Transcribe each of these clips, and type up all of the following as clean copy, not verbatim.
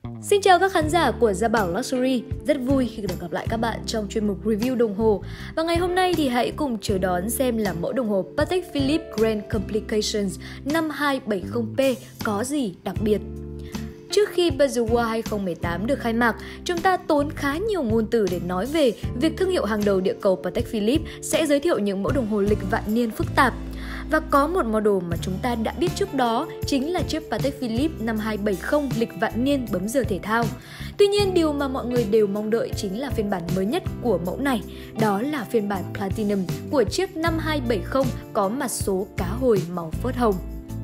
Xin chào các khán giả của Gia Bảo Luxury, rất vui khi được gặp lại các bạn trong chuyên mục review đồng hồ. Và ngày hôm nay thì hãy cùng chờ đón xem là mẫu đồng hồ Patek Philippe Grand Complications 5270P có gì đặc biệt. Trước khi Basel World 2018 được khai mạc, chúng ta tốn khá nhiều ngôn từ để nói về việc thương hiệu hàng đầu địa cầu Patek Philippe sẽ giới thiệu những mẫu đồng hồ lịch vạn niên phức tạp. Và có một model mà chúng ta đã biết trước đó chính là chiếc Patek Philippe 5270 lịch vạn niên bấm giờ thể thao. Tuy nhiên, điều mà mọi người đều mong đợi chính là phiên bản mới nhất của mẫu này, đó là phiên bản Platinum của chiếc 5270 có mặt số cá hồi màu phớt hồng.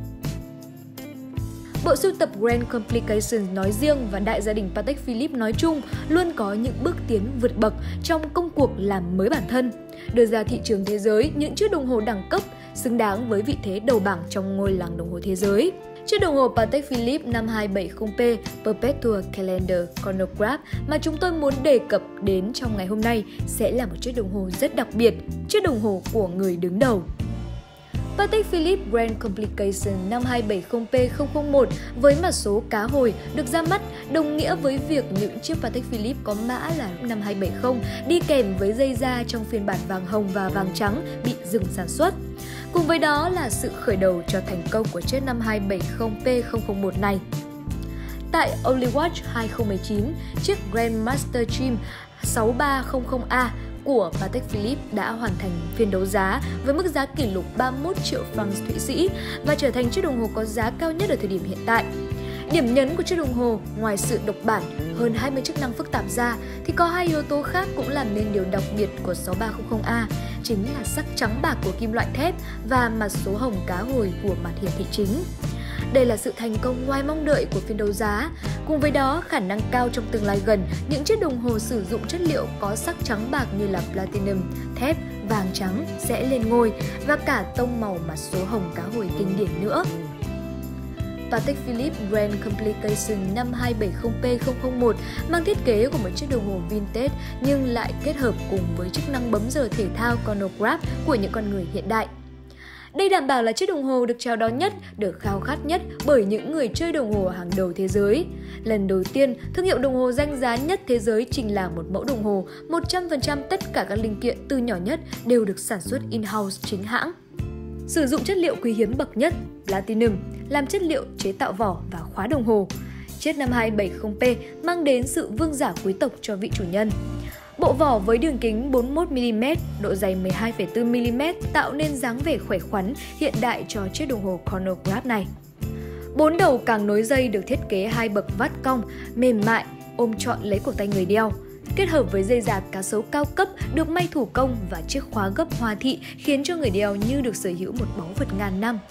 Bộ sưu tập Grand Complications nói riêng và đại gia đình Patek Philippe nói chung luôn có những bước tiến vượt bậc trong công cuộc làm mới bản thân, đưa ra thị trường thế giới những chiếc đồng hồ đẳng cấp xứng đáng với vị thế đầu bảng trong ngôi làng đồng hồ thế giới. Chiếc đồng hồ Patek Philippe 5270P Perpetual Calendar Chronograph mà chúng tôi muốn đề cập đến trong ngày hôm nay sẽ là một chiếc đồng hồ rất đặc biệt, chiếc đồng hồ của người đứng đầu. Patek Philippe Grand Complications 5270P001 với mã số cá hồi được ra mắt đồng nghĩa với việc những chiếc Patek Philippe có mã là 5270 đi kèm với dây da trong phiên bản vàng hồng và vàng trắng bị dừng sản xuất. Cùng với đó là sự khởi đầu cho thành công của chiếc 5270P001 này. Tại Only Watch 2019, chiếc Grandmaster Trim 6300A của Patek Philippe đã hoàn thành phiên đấu giá với mức giá kỷ lục 31 triệu franc Thụy Sĩ và trở thành chiếc đồng hồ có giá cao nhất ở thời điểm hiện tại. Điểm nhấn của chiếc đồng hồ, ngoài sự độc bản, hơn 20 chức năng phức tạp ra, thì có hai yếu tố khác cũng làm nên điều đặc biệt của 6300A, chính là sắc trắng bạc của kim loại thép và mặt số hồng cá hồi của mặt hiển thị chính. Đây là sự thành công ngoài mong đợi của phiên đấu giá. Cùng với đó, khả năng cao trong tương lai gần, những chiếc đồng hồ sử dụng chất liệu có sắc trắng bạc như là platinum, thép, vàng trắng sẽ lên ngôi và cả tông màu mặt số hồng cá hồi kinh điển nữa. Patek Philippe Grand Complications 5270P001 mang thiết kế của một chiếc đồng hồ vintage nhưng lại kết hợp cùng với chức năng bấm giờ thể thao chronograph của những con người hiện đại. Đây đảm bảo là chiếc đồng hồ được chào đón nhất, được khao khát nhất bởi những người chơi đồng hồ hàng đầu thế giới. Lần đầu tiên, thương hiệu đồng hồ danh giá nhất thế giới trình làng một mẫu đồng hồ, 100% tất cả các linh kiện từ nhỏ nhất đều được sản xuất in-house chính hãng. Sử dụng chất liệu quý hiếm bậc nhất, Platinum, làm chất liệu chế tạo vỏ và khóa đồng hồ. Chiếc 5270P mang đến sự vương giả quý tộc cho vị chủ nhân. Bộ vỏ với đường kính 41mm, độ dày 12,4mm tạo nên dáng vẻ khỏe khoắn hiện đại cho chiếc đồng hồ chronograph này. 4 đầu càng nối dây được thiết kế 2 bậc vát cong, mềm mại, ôm trọn lấy cổ tay người đeo. Kết hợp với dây dà cá sấu cao cấp được may thủ công và chiếc khóa gấp hoa thị khiến cho người đeo như được sở hữu một báu vật ngàn năm.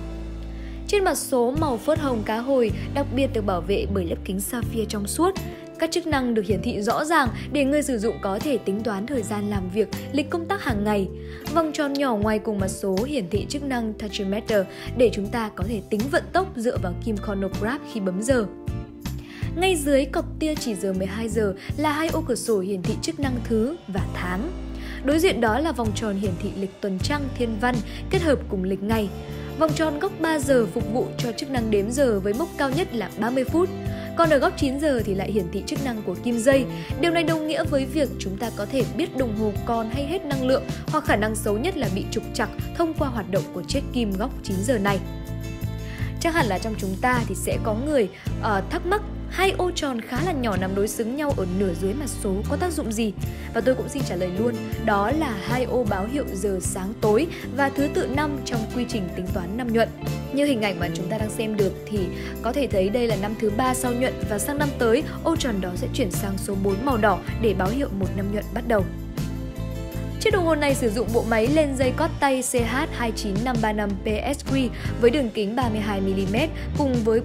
Trên mặt số màu phớt hồng cá hồi đặc biệt được bảo vệ bởi lớp kính sapphire trong suốt. Các chức năng được hiển thị rõ ràng để người sử dụng có thể tính toán thời gian làm việc, lịch công tác hàng ngày. Vòng tròn nhỏ ngoài cùng mặt số hiển thị chức năng Tachymeter để chúng ta có thể tính vận tốc dựa vào kim chronograph khi bấm giờ. Ngay dưới cọc tia chỉ giờ 12 giờ là hai ô cửa sổ hiển thị chức năng thứ và tháng. Đối diện đó là vòng tròn hiển thị lịch tuần trăng thiên văn kết hợp cùng lịch ngày. Vòng tròn góc 3 giờ phục vụ cho chức năng đếm giờ với mốc cao nhất là 30 phút. Còn ở góc 9 giờ thì lại hiển thị chức năng của kim dây. Điều này đồng nghĩa với việc chúng ta có thể biết đồng hồ còn hay hết năng lượng hoặc khả năng xấu nhất là bị trục trặc thông qua hoạt động của chiếc kim góc 9 giờ này. Chắc hẳn là trong chúng ta thì sẽ có người thắc mắc hai ô tròn khá là nhỏ nằm đối xứng nhau ở nửa dưới mặt số có tác dụng gì? Và tôi cũng xin trả lời luôn, đó là hai ô báo hiệu giờ sáng tối và thứ tự năm trong quy trình tính toán năm nhuận. Như hình ảnh mà chúng ta đang xem được thì có thể thấy đây là năm thứ 3 sau nhuận và sang năm tới ô tròn đó sẽ chuyển sang số 4 màu đỏ để báo hiệu một năm nhuận bắt đầu. Chiếc đồng hồ này sử dụng bộ máy lên dây cót tay CH29535 PSQ với đường kính 32mm cùng với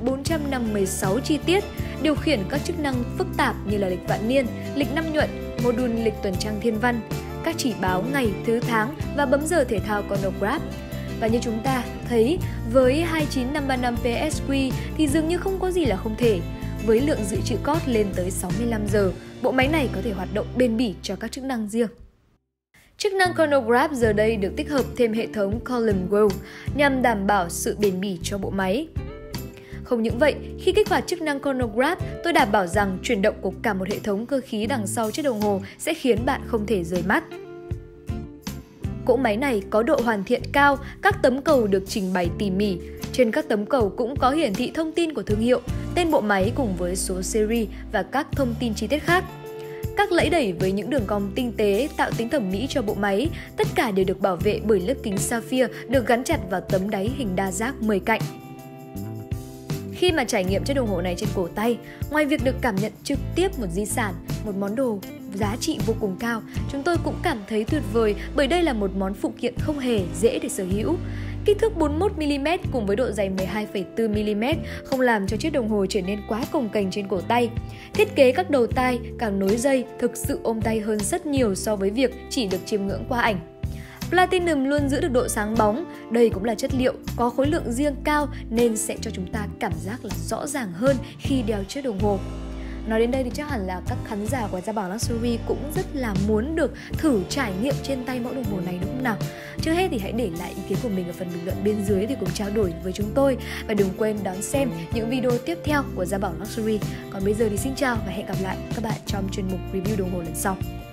456 chi tiết, điều khiển các chức năng phức tạp như là lịch vạn niên, lịch năm nhuận, module lịch tuần trăng thiên văn, các chỉ báo ngày, thứ tháng và bấm giờ thể thao chronograph. Và như chúng ta thấy, với 29535 PSQ thì dường như không có gì là không thể. Với lượng dự trữ cót lên tới 65 giờ, bộ máy này có thể hoạt động bền bỉ cho các chức năng riêng. Chức năng chronograph giờ đây được tích hợp thêm hệ thống Column World nhằm đảm bảo sự bền bỉ cho bộ máy. Không những vậy, khi kích hoạt chức năng chronograph, tôi đảm bảo rằng chuyển động của cả một hệ thống cơ khí đằng sau chiếc đồng hồ sẽ khiến bạn không thể rời mắt. Cỗ máy này có độ hoàn thiện cao, các tấm cầu được trình bày tỉ mỉ. Trên các tấm cầu cũng có hiển thị thông tin của thương hiệu, tên bộ máy cùng với số series và các thông tin chi tiết khác. Các lẫy đẩy với những đường cong tinh tế tạo tính thẩm mỹ cho bộ máy, tất cả đều được bảo vệ bởi lớp kính sapphire được gắn chặt vào tấm đáy hình đa giác 10 cạnh. Khi mà trải nghiệm chiếc đồng hồ này trên cổ tay, ngoài việc được cảm nhận trực tiếp một di sản, một món đồ giá trị vô cùng cao, chúng tôi cũng cảm thấy tuyệt vời bởi đây là một món phụ kiện không hề dễ để sở hữu. Kích thước 41mm cùng với độ dày 12,4mm không làm cho chiếc đồng hồ trở nên quá cồng kềnh trên cổ tay. Thiết kế các đầu tai, càng nối dây thực sự ôm tay hơn rất nhiều so với việc chỉ được chiêm ngưỡng qua ảnh. Platinum luôn giữ được độ sáng bóng, đây cũng là chất liệu có khối lượng riêng cao nên sẽ cho chúng ta cảm giác là rõ ràng hơn khi đeo chiếc đồng hồ. Nói đến đây thì chắc hẳn là các khán giả của Gia Bảo Luxury cũng rất là muốn được thử trải nghiệm trên tay mẫu đồng hồ này, đúng không nào? Trước hết thì hãy để lại ý kiến của mình ở phần bình luận bên dưới để cùng trao đổi với chúng tôi. Và đừng quên đón xem những video tiếp theo của Gia Bảo Luxury. Còn bây giờ thì xin chào và hẹn gặp lại các bạn trong chuyên mục review đồng hồ lần sau.